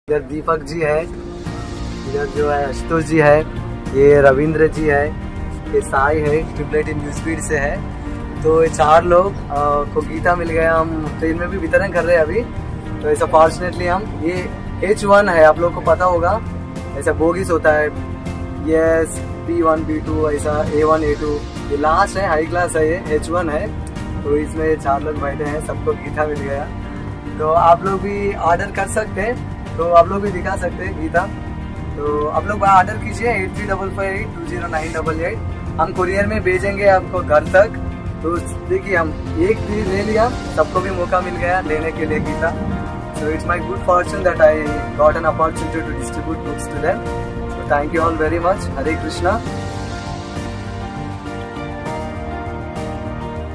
इधर दीपक जी है, इधर जो है आशुतोष जी है, ये रविंद्र जी है, ये साई है, ट्रिपलेट इन न्यूज़फीड से है। तो ये 4 लोग को गीता मिल गया। हम ट्रेन में भी वितरण कर रहे हैं अभी। तो ऐसा फॉर्चुनेटली हम ये H1 है, आप लोग को पता होगा, ऐसा बोगिस होता है, ये B1 B2 ऐसा A1 A2, ये लास्ट है, हाई क्लास है, ये H1 है। तो इसमें 4 लोग बैठे हैं, सबको गीता मिल गया। तो आप लोग भी ऑर्डर कर सकते हैं, तो आप लोग भी दिखा सकते हैं गीता। तो आप लोग ऑर्डर कीजिए 8355820988। हम कुरियर में भेजेंगे आपको घर तक। तो देखिए, हम एक भी ले लिया, सबको भी मौका मिल गया लेने के लिए Gita. So it's my good fortune that I got an opportunity to distribute books to them. So thank you all very much. Hare Krishna.